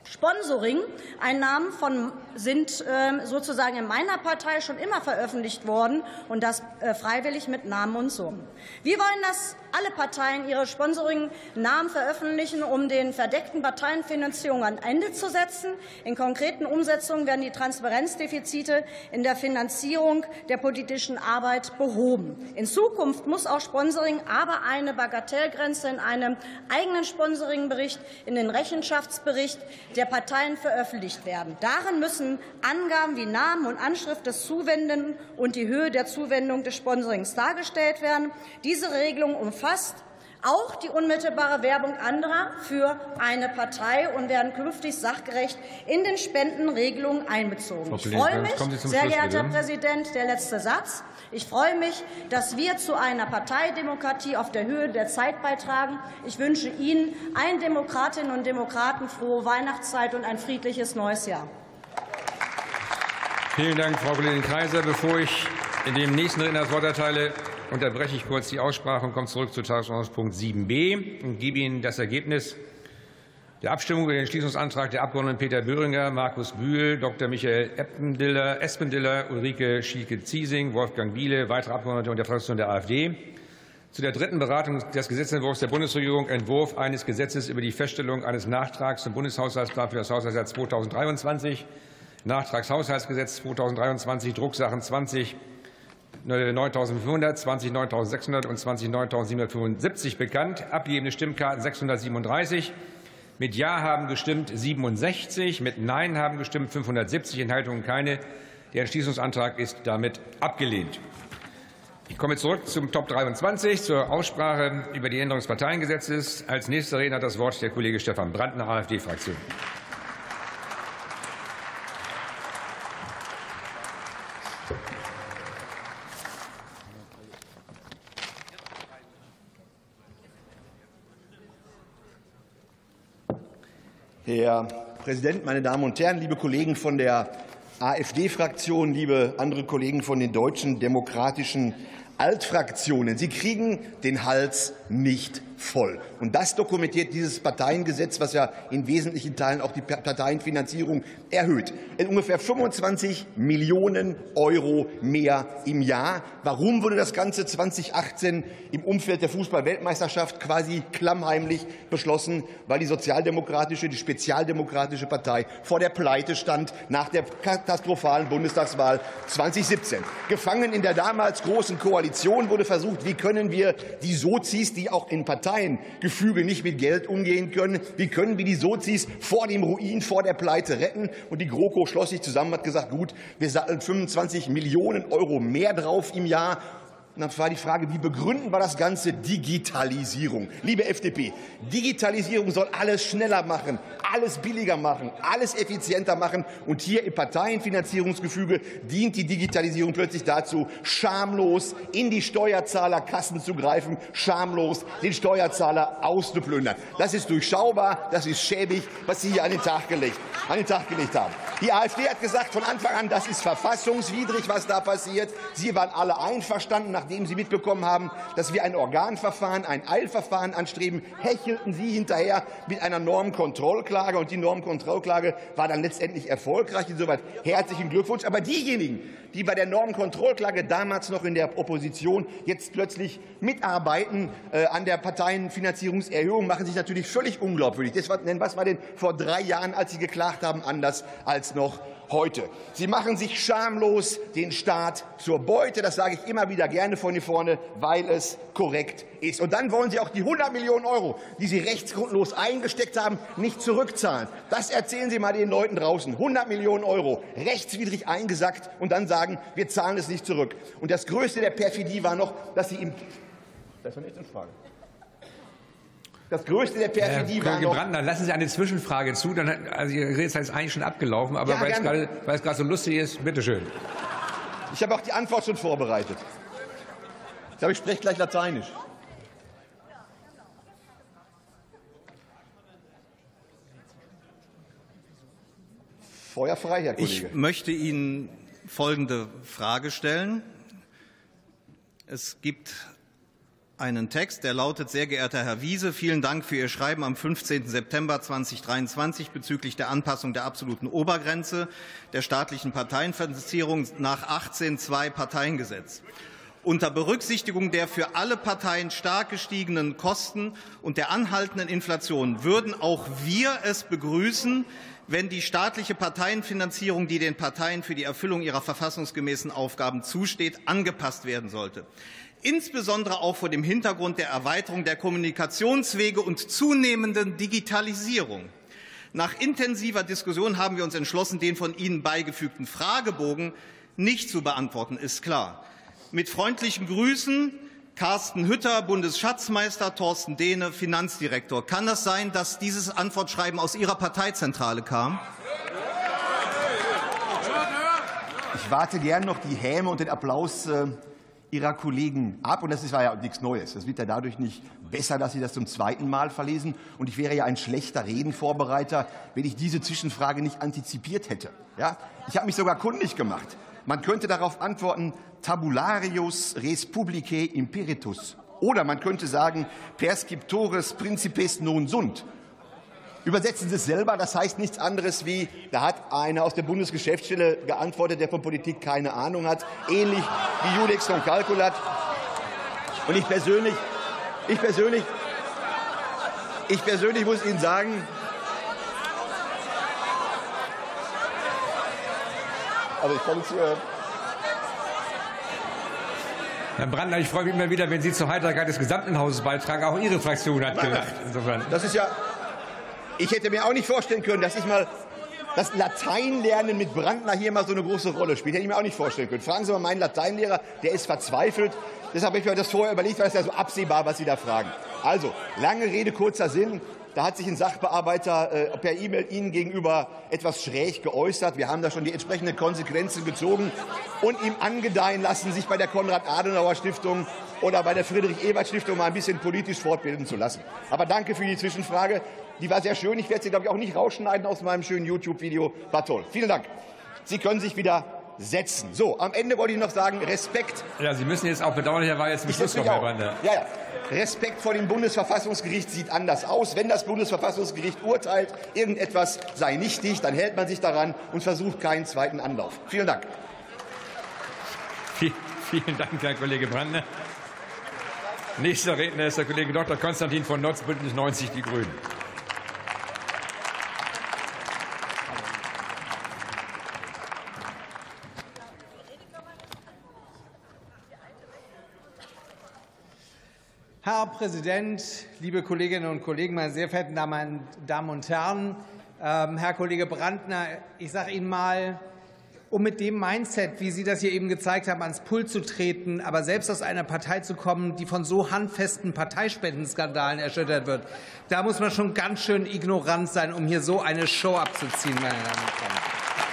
Sponsoring-Einnahmen von, sind äh, sozusagen in meiner Partei schon immer veröffentlicht worden, und das äh, freiwillig mit Namen und Summen. Wir wollen, dass alle Parteien ihre Sponsoring-Namen veröffentlichen, um den verdeckten Parteienfinanzierungen ein Ende zu setzen. In konkreten Umsetzungen werden die Transparenzdefizite in der Finanzierung der politischen Arbeit behoben. In Zukunft muss auch Sponsoring aber eine Bagatellgrenze in einem eigenen Sponsoringbericht, in den Rechenschaftsbericht der Parteien veröffentlicht werden. Darin müssen Angaben wie Namen und Anschrift des Zuwendenden und die Höhe der Zuwendung des Sponsorings dargestellt werden. Diese Regelung umfasst auch die unmittelbare Werbung anderer für eine Partei und werden künftig sachgerecht in den Spendenregelungen einbezogen. Ich freue mich, sehr geehrter Herr Präsident, der letzte Satz. Ich freue mich, dass wir zu einer Parteidemokratie auf der Höhe der Zeit beitragen. Ich wünsche Ihnen, allen Demokratinnen und Demokraten, frohe Weihnachtszeit und ein friedliches neues Jahr. Vielen Dank, Frau Kollegin Kaiser. Bevor ich dem nächsten Redner das Wort erteile, unterbreche ich kurz die Aussprache und komme zurück zu Tagesordnungspunkt sieben b und gebe Ihnen das Ergebnis der Abstimmung über den Entschließungsantrag der Abgeordneten Peter Böhringer, Markus Bühl, Doktor Michael Espendiller, Espendiller Ulrike Schielke-Ziesing, Wolfgang Biele, weitere Abgeordnete und der Fraktion der AfD zu der dritten Beratung des Gesetzentwurfs der Bundesregierung, Entwurf eines Gesetzes über die Feststellung eines Nachtrags zum Bundeshaushaltsplan für das Haushaltsjahr zweitausenddreiundzwanzig, Nachtragshaushaltsgesetz zweitausenddreiundzwanzig, Drucksachen zwanzig neuntausendfünfhundert, zwanzig neuntausendsechshundert und zwanzig neuntausendsiebenhundertfünfundsiebzig bekannt. Abgegebene Stimmkarten sechshundertsiebenunddreißig. Mit Ja haben gestimmt siebenundsechzig, mit Nein haben gestimmt fünfhundertsiebzig, Enthaltungen keine. Der Entschließungsantrag ist damit abgelehnt. Ich komme zurück zum Top dreiundzwanzig, zur Aussprache über die Änderung des Parteiengesetzes. Als nächster Redner hat das Wort der Kollege Stefan Brandner, AfD-Fraktion. Herr Präsident, meine Damen und Herren, liebe Kollegen von der AfD-Fraktion, liebe andere Kollegen von den deutschen demokratischen Altfraktionen, Sie kriegen den Hals nicht voll. Und das dokumentiert dieses Parteiengesetz, was ja in wesentlichen Teilen auch die Parteienfinanzierung erhöht. In ungefähr fünfundzwanzig Millionen Euro mehr im Jahr. Warum wurde das Ganze zweitausendachtzehn im Umfeld der Fußball-Weltmeisterschaft quasi klammheimlich beschlossen? Weil die sozialdemokratische, die spezialdemokratische Partei vor der Pleite stand nach der katastrophalen Bundestagswahl zweitausendsiebzehn. Gefangen in der damals großen Koalition wurde versucht, wie können wir die Sozis, die auch in Parteiengefüge nicht mit Geld umgehen können, wie können wir die Sozis vor dem Ruin, vor der Pleite retten? Und die GroKo schloss sich zusammen und hat gesagt, gut, wir satteln fünfundzwanzig Millionen Euro mehr drauf im Jahr. Und dann war die Frage, wie begründen wir das Ganze? Digitalisierung. Liebe F D P, Digitalisierung soll alles schneller machen, alles billiger machen, alles effizienter machen. Und hier im Parteienfinanzierungsgefüge dient die Digitalisierung plötzlich dazu, schamlos in die Steuerzahlerkassen zu greifen, schamlos den Steuerzahler auszuplündern. Das ist durchschaubar, das ist schäbig, was Sie hier an den Tag gelegt, an den Tag gelegt haben. Die AfD hat gesagt von Anfang an, das ist verfassungswidrig, was da passiert. Sie waren alle einverstanden, nach nachdem Sie mitbekommen haben, dass wir ein Organverfahren, ein Eilverfahren anstreben, hechelten Sie hinterher mit einer Normkontrollklage. Und die Normkontrollklage war dann letztendlich erfolgreich. Insoweit herzlichen Glückwunsch. Aber diejenigen, die bei der Normkontrollklage damals noch in der Opposition jetzt plötzlich mitarbeiten äh, an der Parteienfinanzierungserhöhung, machen sich natürlich völlig unglaubwürdig. Das war, denn was war denn vor drei Jahren, als Sie geklagt haben, anders als noch heute? Sie machen sich schamlos den Staat zur Beute. Das sage ich immer wieder gerne von hier vorne, weil es korrekt ist. Und dann wollen Sie auch die hundert Millionen Euro, die Sie rechtsgrundlos eingesteckt haben, nicht zurückzahlen. Das erzählen Sie mal den Leuten draußen. hundert Millionen Euro rechtswidrig eingesackt und dann sagen, wir zahlen es nicht zurück. Und das Größte der Perfidie war noch, dass Sie im... Das ist eine Frage. Das Größte der Perfidie Herr war noch... Brandner, lassen Sie eine Zwischenfrage zu. Dann, also Ihre Redezeit ist eigentlich schon abgelaufen, aber Ja, weil, es gerne. gerade, weil es gerade so lustig ist, bitteschön. Ich habe auch die Antwort schon vorbereitet. Ich glaube, ich spreche gleich Lateinisch. Feuer frei, Herr Kollege. Ich möchte Ihnen folgende Frage stellen. Es gibt einen Text, der lautet: Sehr geehrter Herr Wiese, vielen Dank für Ihr Schreiben am fünfzehnten September zweitausenddreiundzwanzig bezüglich der Anpassung der absoluten Obergrenze der staatlichen Parteienfinanzierung nach achtzehn Absatz zwei Parteiengesetz. Unter Berücksichtigung der für alle Parteien stark gestiegenen Kosten und der anhaltenden Inflation würden auch wir es begrüßen, wenn die staatliche Parteienfinanzierung, die den Parteien für die Erfüllung ihrer verfassungsgemäßen Aufgaben zusteht, angepasst werden sollte. Insbesondere auch vor dem Hintergrund der Erweiterung der Kommunikationswege und zunehmenden Digitalisierung. Nach intensiver Diskussion haben wir uns entschlossen, den von Ihnen beigefügten Fragebogen nicht zu beantworten, ist klar. Mit freundlichen Grüßen, Carsten Hütter, Bundesschatzmeister, Thorsten Dehne, Finanzdirektor. Kann es sein, dass dieses Antwortschreiben aus Ihrer Parteizentrale kam? Ich warte gern noch die Häme und den Applaus äh, Ihrer Kollegen ab. Und das war ja nichts Neues. Das wird ja dadurch nicht besser, dass Sie das zum zweiten Mal verlesen. Und ich wäre ja ein schlechter Redenvorbereiter, wenn ich diese Zwischenfrage nicht antizipiert hätte. Ja? Ich habe mich sogar kundig gemacht. Man könnte darauf antworten, tabularius res publicae imperitus. Oder man könnte sagen, perscriptores principes non sunt. Übersetzen Sie es selber, das heißt nichts anderes wie, da hat einer aus der Bundesgeschäftsstelle geantwortet, der von Politik keine Ahnung hat, ähnlich wie Judex non calculat. Und ich persönlich, ich persönlich, ich persönlich muss Ihnen sagen, also ich komme zu, äh Herr Brandner, ich freue mich immer wieder, wenn Sie zur Heiterkeit des gesamten Hauses beitragen. Auch Ihre Fraktion hat gelacht. Insofern. Das ist ja, ich hätte mir auch nicht vorstellen können, dass ich mal das Lateinlernen mit Brandner hier mal so eine große Rolle spielt. Hätte ich mir auch nicht vorstellen können. Fragen Sie mal meinen Lateinlehrer, der ist verzweifelt. Deshalb habe ich mir das vorher überlegt, weil es ja so absehbar, was Sie da fragen. Also, lange Rede, kurzer Sinn. Da hat sich ein Sachbearbeiter äh, per E-Mail Ihnen gegenüber etwas schräg geäußert. Wir haben da schon die entsprechenden Konsequenzen gezogen und ihm angedeihen lassen, sich bei der Konrad-Adenauer-Stiftung oder bei der Friedrich-Ebert-Stiftung mal ein bisschen politisch fortbilden zu lassen. Aber danke für die Zwischenfrage. Die war sehr schön. Ich werde sie, glaube ich, auch nicht rausschneiden aus meinem schönen YouTube-Video. War toll. Vielen Dank. Sie können sich wieder setzen. So, am Ende wollte ich noch sagen, Respekt. Ja, Sie müssen jetzt auch bedauerlicherweise zum Schluss kommen, Herr Brandner. Ja, ja. Respekt vor dem Bundesverfassungsgericht sieht anders aus. Wenn das Bundesverfassungsgericht urteilt, irgendetwas sei nichtig, dann hält man sich daran und versucht keinen zweiten Anlauf. Vielen Dank. Vielen Dank, Herr Kollege Brandner. Nächster Redner ist der Kollege Doktor Konstantin von Notz, Bündnis neunzig, die Grünen. Herr Präsident, liebe Kolleginnen und Kollegen, meine sehr verehrten Damen und Herren! Ähm, Herr Kollege Brandner, ich sage Ihnen mal, um mit dem Mindset, wie Sie das hier eben gezeigt haben, ans Pult zu treten, aber selbst aus einer Partei zu kommen, die von so handfesten Parteispendенskandalen erschüttert wird, da muss man schon ganz schön ignorant sein, um hier so eine Show abzuziehen, meine Damen und Herren.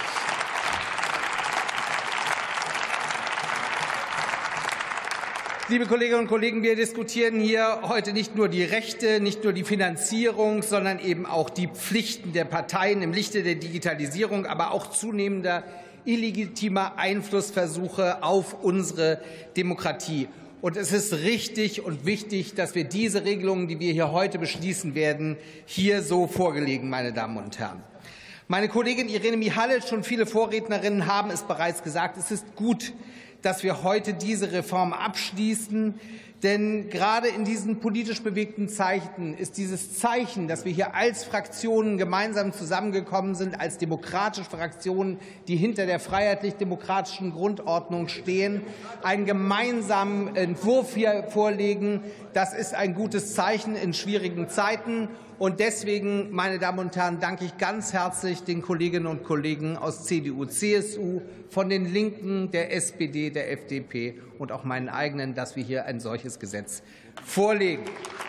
Liebe Kolleginnen und Kollegen, wir diskutieren hier heute nicht nur die Rechte, nicht nur die Finanzierung, sondern eben auch die Pflichten der Parteien im Lichte der Digitalisierung, aber auch zunehmender illegitimer Einflussversuche auf unsere Demokratie. Und es ist richtig und wichtig, dass wir diese Regelungen, die wir hier heute beschließen werden, hier so vorgelegen, meine Damen und Herren. Meine Kollegin Irene Mihalic und viele Vorrednerinnen haben es bereits gesagt. Es ist gut, dass wir heute diese Reform abschließen. Denn gerade in diesen politisch bewegten Zeiten ist dieses Zeichen, dass wir hier als Fraktionen gemeinsam zusammengekommen sind, als demokratische Fraktionen, die hinter der freiheitlich-demokratischen Grundordnung stehen, einen gemeinsamen Entwurf hier vorlegen. Das ist ein gutes Zeichen in schwierigen Zeiten. Und deswegen, meine Damen und Herren, danke ich ganz herzlich den Kolleginnen und Kollegen aus C D U, C S U, von den Linken, der S P D, der F D P und auch meinen eigenen, dass wir hier ein solches Gesetz vorlegen.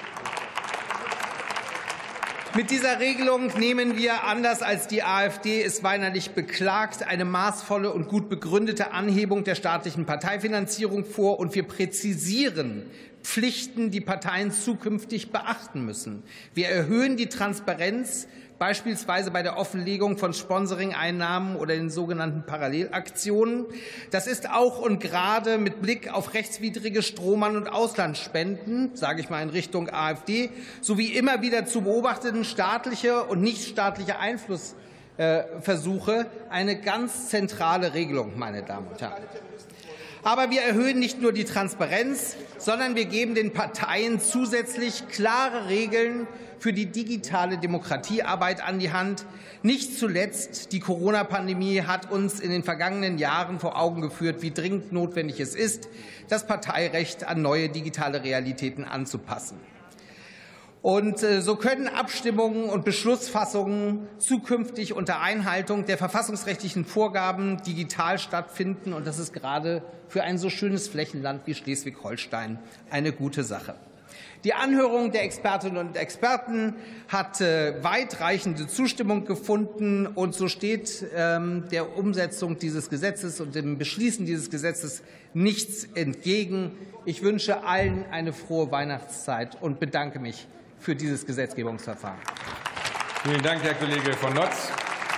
Mit dieser Regelung nehmen wir, anders als die AfD es weinerlich beklagt, eine maßvolle und gut begründete Anhebung der staatlichen Parteifinanzierung vor, und wir präzisieren Pflichten, die Parteien zukünftig beachten müssen. Wir erhöhen die Transparenz, beispielsweise bei der Offenlegung von Sponsoring-Einnahmen oder den sogenannten Parallelaktionen. Das ist auch und gerade mit Blick auf rechtswidrige Strohmann- und Auslandsspenden, sage ich mal in Richtung AfD, sowie immer wieder zu beobachteten staatliche und nichtstaatliche Einflussversuche eine ganz zentrale Regelung, meine Damen und Herren. Aber wir erhöhen nicht nur die Transparenz, sondern wir geben den Parteien zusätzlich klare Regeln für die digitale Demokratiearbeit an die Hand. Nicht zuletzt die Corona-Pandemie hat uns in den vergangenen Jahren vor Augen geführt, wie dringend notwendig es ist, das Parteirecht an neue digitale Realitäten anzupassen. Und so können Abstimmungen und Beschlussfassungen zukünftig unter Einhaltung der verfassungsrechtlichen Vorgaben digital stattfinden. Und das ist gerade für ein so schönes Flächenland wie Schleswig-Holstein eine gute Sache. Die Anhörung der Expertinnen und Experten hat weitreichende Zustimmung gefunden, und so steht der Umsetzung dieses Gesetzes und dem Beschließen dieses Gesetzes nichts entgegen. Ich wünsche allen eine frohe Weihnachtszeit und bedanke mich für dieses Gesetzgebungsverfahren. Vielen Dank, Herr Kollege von Notz.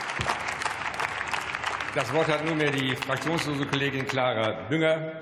Das Wort hat nunmehr die fraktionslose Kollegin Clara Bünger.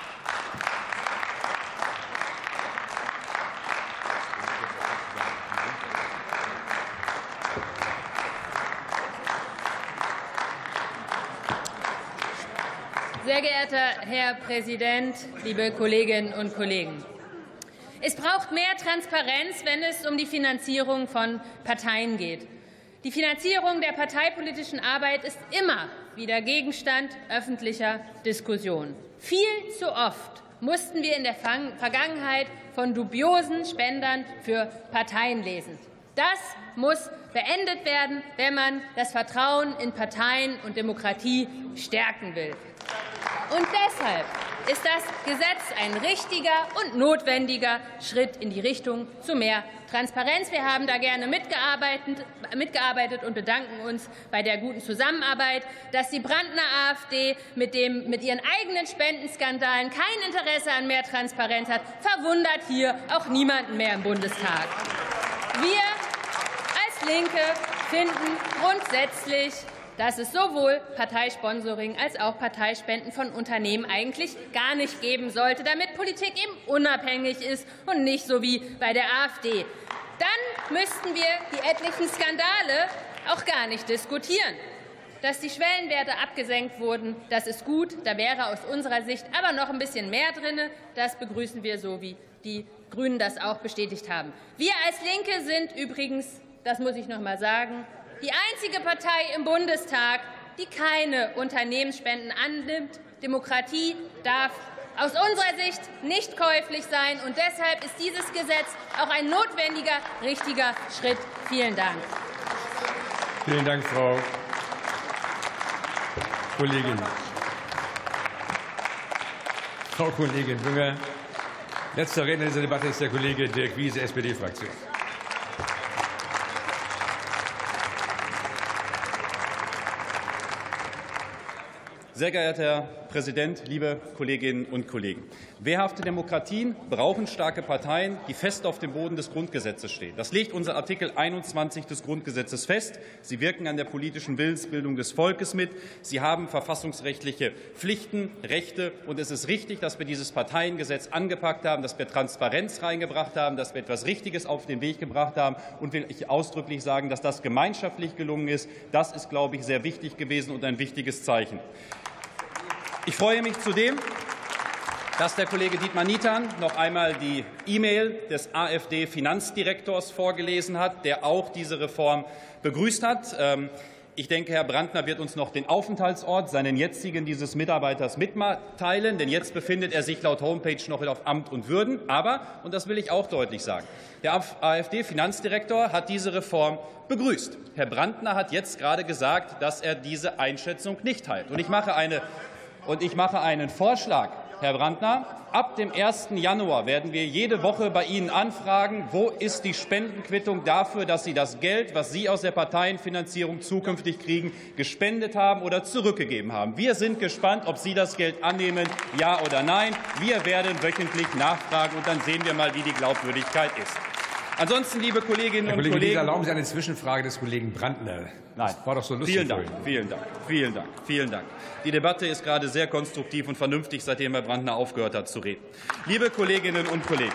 Sehr geehrter Herr Präsident, liebe Kolleginnen und Kollegen! Es braucht mehr Transparenz, wenn es um die Finanzierung von Parteien geht. Die Finanzierung der parteipolitischen Arbeit ist immer wieder Gegenstand öffentlicher Diskussion. Viel zu oft mussten wir in der Vergangenheit von dubiosen Spendern für Parteien lesen. Das muss beendet werden, wenn man das Vertrauen in Parteien und Demokratie stärken will. Und deshalb ist das Gesetz ein richtiger und notwendiger Schritt in die Richtung zu mehr Transparenz. Wir haben da gerne mitgearbeitet, mitgearbeitet und bedanken uns bei der guten Zusammenarbeit. Dass die Brandner AfD mit, dem, mit ihren eigenen Spendenskandalen kein Interesse an mehr Transparenz hat, verwundert hier auch niemanden mehr im Bundestag. Wir als Linke finden grundsätzlich, dass es sowohl Parteisponsoring als auch Parteispenden von Unternehmen eigentlich gar nicht geben sollte, damit Politik eben unabhängig ist und nicht so wie bei der AfD. Dann müssten wir die etlichen Skandale auch gar nicht diskutieren. Dass die Schwellenwerte abgesenkt wurden, das ist gut. Da wäre aus unserer Sicht aber noch ein bisschen mehr drin. Das begrüßen wir, so wie die Grünen das auch bestätigt haben. Wir als Linke sind übrigens, das muss ich noch mal sagen, die einzige Partei im Bundestag, die keine Unternehmensspenden annimmt. Demokratie darf aus unserer Sicht nicht käuflich sein. Und deshalb ist dieses Gesetz auch ein notwendiger, richtiger Schritt. Vielen Dank. Vielen Dank, Frau Kollegin. Frau Kollegin Bünger. Letzter Redner in dieser Debatte ist der Kollege Dirk Wiese, S P D-Fraktion. Sehr geehrter Herr Präsident, liebe Kolleginnen und Kollegen! Wehrhafte Demokratien brauchen starke Parteien, die fest auf dem Boden des Grundgesetzes stehen. Das legt unser Artikel einundzwanzig des Grundgesetzes fest. Sie wirken an der politischen Willensbildung des Volkes mit. Sie haben verfassungsrechtliche Pflichten, Rechte. Und es ist richtig, dass wir dieses Parteiengesetz angepackt haben, dass wir Transparenz reingebracht haben, dass wir etwas Richtiges auf den Weg gebracht haben. Und will ich ausdrücklich sagen, dass das gemeinschaftlich gelungen ist. Das ist, glaube ich, sehr wichtig gewesen und ein wichtiges Zeichen. Ich freue mich zudem, dass der Kollege Dietmar Niethan noch einmal die E-Mail des AfD-Finanzdirektors vorgelesen hat, der auch diese Reform begrüßt hat. Ich denke, Herr Brandner wird uns noch den Aufenthaltsort, seinen jetzigen, dieses Mitarbeiters mitteilen, denn jetzt befindet er sich laut Homepage noch auf Amt und Würden. Aber, und das will ich auch deutlich sagen, der AfD-Finanzdirektor hat diese Reform begrüßt. Herr Brandner hat jetzt gerade gesagt, dass er diese Einschätzung nicht teilt. Und ich mache, eine, und ich mache einen Vorschlag. Herr Brandner, ab dem ersten Januar werden wir jede Woche bei Ihnen anfragen, wo ist die Spendenquittung dafür, dass Sie das Geld, was Sie aus der Parteienfinanzierung zukünftig kriegen, gespendet haben oder zurückgegeben haben. Wir sind gespannt, ob Sie das Geld annehmen, ja oder nein. Wir werden wöchentlich nachfragen, und dann sehen wir mal, wie die Glaubwürdigkeit ist. Ansonsten, liebe Kolleginnen Herr und Kollege Kollegen, Wieser, erlauben Sie eine Zwischenfrage des Kollegen Brandner. Nein. Das war doch so lustig. Vielen Dank, vorhin. vielen Dank, vielen Dank, vielen Dank. Die Debatte ist gerade sehr konstruktiv und vernünftig, seitdem Herr Brandner aufgehört hat zu reden. Liebe Kolleginnen und Kollegen,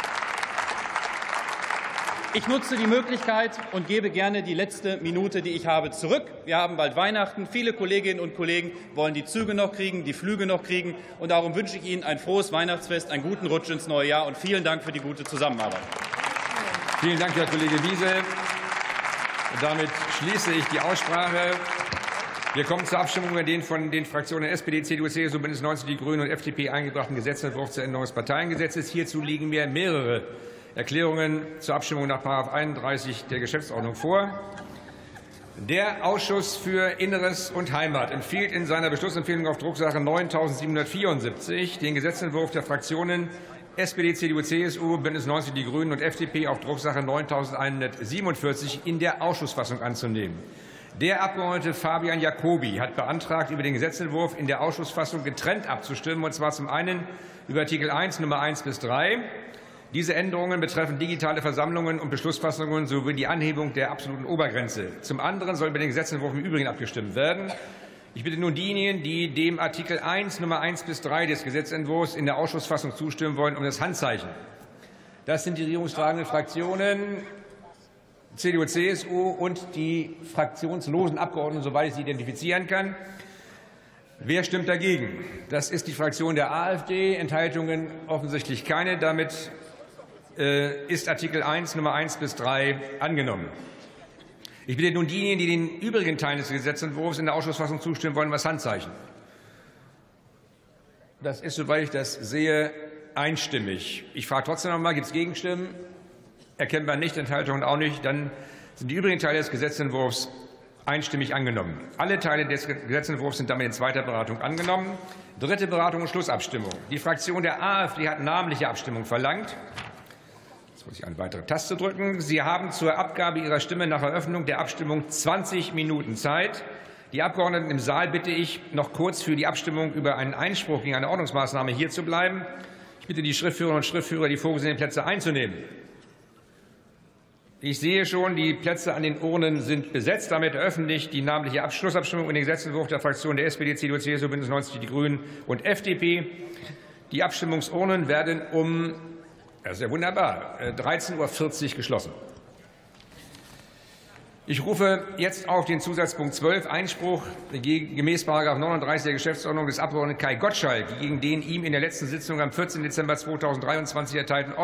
ich nutze die Möglichkeit und gebe gerne die letzte Minute, die ich habe, zurück. Wir haben bald Weihnachten. Viele Kolleginnen und Kollegen wollen die Züge noch kriegen, die Flüge noch kriegen. Und darum wünsche ich Ihnen ein frohes Weihnachtsfest, einen guten Rutsch ins neue Jahr und vielen Dank für die gute Zusammenarbeit. Vielen Dank, Herr Kollege Wiese. Damit schließe ich die Aussprache. Wir kommen zur Abstimmung über den von den Fraktionen S P D, C D U, C S U, Bündnis neunzig, die Grünen und F D P eingebrachten Gesetzentwurf zur Änderung des Parteiengesetzes. Hierzu liegen mir mehrere Erklärungen zur Abstimmung nach Paragraph einunddreißig der Geschäftsordnung vor. Der Ausschuss für Inneres und Heimat empfiehlt in seiner Beschlussempfehlung auf Drucksache neuntausendsiebenhundertvierundsiebzig den Gesetzentwurf der Fraktionen S P D, C D U, C S U, Bündnis neunzig, die Grünen und F D P auf Drucksache neuntausendeinhundertsiebenundvierzig in der Ausschussfassung anzunehmen. Der Abgeordnete Fabian Jacobi hat beantragt, über den Gesetzentwurf in der Ausschussfassung getrennt abzustimmen, und zwar zum einen über Artikel eins Nummer eins bis drei. Diese Änderungen betreffen digitale Versammlungen und Beschlussfassungen sowie die Anhebung der absoluten Obergrenze. Zum anderen soll über den Gesetzentwurf im Übrigen abgestimmt werden. Ich bitte nun diejenigen, die dem Artikel eins Nummer eins bis drei des Gesetzentwurfs in der Ausschussfassung zustimmen wollen, um das Handzeichen. Das sind die regierungstragenden Fraktionen C D U, C S U und die fraktionslosen Abgeordneten, soweit ich sie identifizieren kann. Wer stimmt dagegen? Das ist die Fraktion der AfD. Enthaltungen offensichtlich keine. Damit äh, ist Artikel eins Nummer eins bis drei angenommen. Ich bitte nun diejenigen, die den übrigen Teilen des Gesetzentwurfs in der Ausschussfassung zustimmen wollen, das Handzeichen. Das ist, soweit ich das sehe, einstimmig. Ich frage trotzdem noch einmal, gibt es Gegenstimmen? Erkennbar nicht, Enthaltungen auch nicht. Dann sind die übrigen Teile des Gesetzentwurfs einstimmig angenommen. Alle Teile des Gesetzentwurfs sind damit in zweiter Beratung angenommen. Dritte Beratung und Schlussabstimmung. Die Fraktion der AfD hat namentliche Abstimmung verlangt. Jetzt muss ich eine weitere Taste drücken. Sie haben zur Abgabe Ihrer Stimme nach Eröffnung der Abstimmung zwanzig Minuten Zeit. Die Abgeordneten im Saal bitte ich, noch kurz für die Abstimmung über einen Einspruch gegen eine Ordnungsmaßnahme hier zu bleiben. Ich bitte die Schriftführerinnen und Schriftführer, die vorgesehenen Plätze einzunehmen. Ich sehe schon, die Plätze an den Urnen sind besetzt. Damit eröffne ich die namentliche Schlussabstimmung über den Gesetzentwurf der Fraktionen der S P D, C D U, C S U, Bündnis neunzig, die Grünen und F D P. Die Abstimmungsurnen werden um, das ist ja wunderbar, dreizehn Uhr vierzig geschlossen. Ich rufe jetzt auf den Zusatzpunkt zwölf Einspruch gemäß Paragraph neununddreißig der Geschäftsordnung des Abgeordneten Kai Gottschalk gegen den ihm in der letzten Sitzung am vierzehnten Dezember zweitausenddreiundzwanzig erteilten